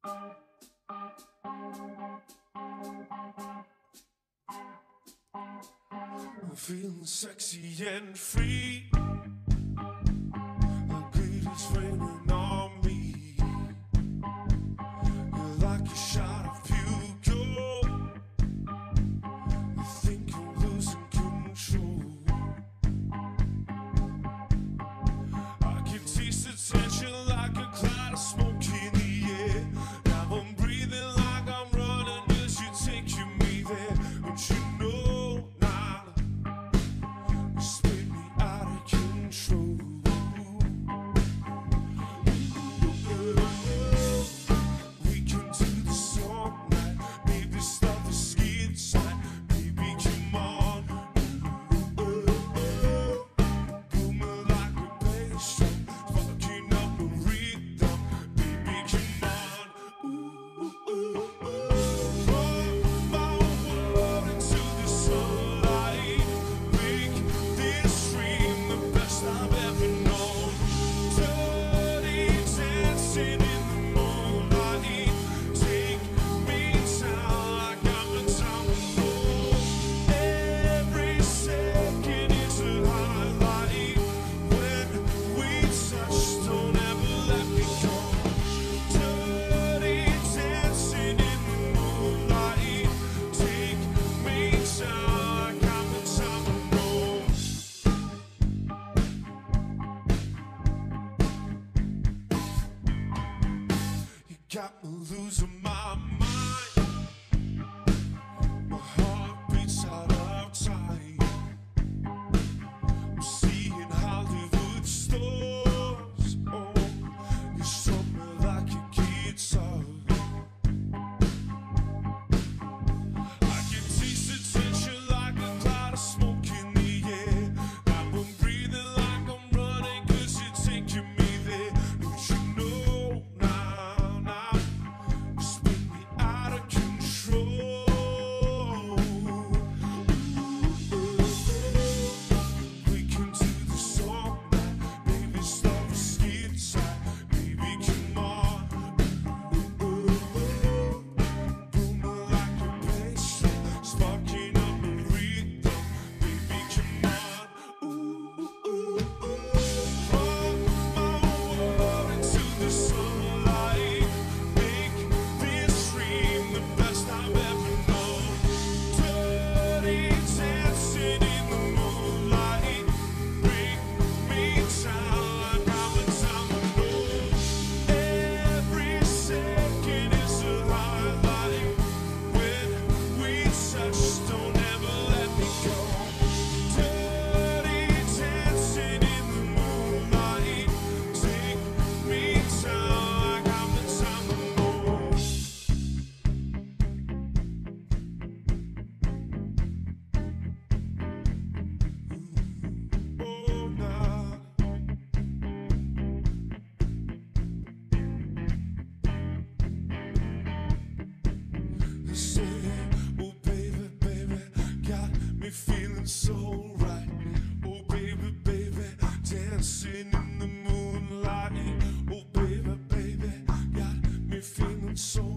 I'm feeling sexy and free. The greed is raining on me. You're like a shot of Pugo. You think you're losing control. I can taste the tension like a cloud of smoke in the air. Now I'm breathing like I'm running as you're taking me there. Don't you know now? You spin me out of control. We can do this all night. Maybe start the ski inside. Baby, come on. Booming like a bass drum, sparking up the rhythm. Baby, come on. Roll my world into the sunlight. Make this dream the best I've ever known. Dirty dancing in the moonlight. Take me down like I'm a domino. Every second is a highlight. When we touch, don't ever let me go. Dirty dancing in the moonlight. Take me down like I'm a domino. You got me losing my mind. My heart beats out of time. I'm seeing Hollywood stars. Oh, you struck me like a guitar. I can taste the tension like a cloud of smoke in the air. Now I'm breathing like I'm running 'cause you're taking me there. Don't you know now? You spin me out of control. We can do this all night. Baby, start the ski inside. Baby, come on. Booming like a bass drum, sparking up the rhythm. Baby, come on. Roll my world into the sunlight. Make this dream the best I've ever known. Dirty dancing in the moonlight. Bring me down like I'm a domino. Every second is a highlight. When we touch, don't ever let me go. Dirty dancing in the moonlight. Take me down like I'm a domino. Oh, nah. I said, oh baby, baby, got me feeling so right. Oh baby, baby, dancing in the moonlight. Oh baby, baby, got me feeling so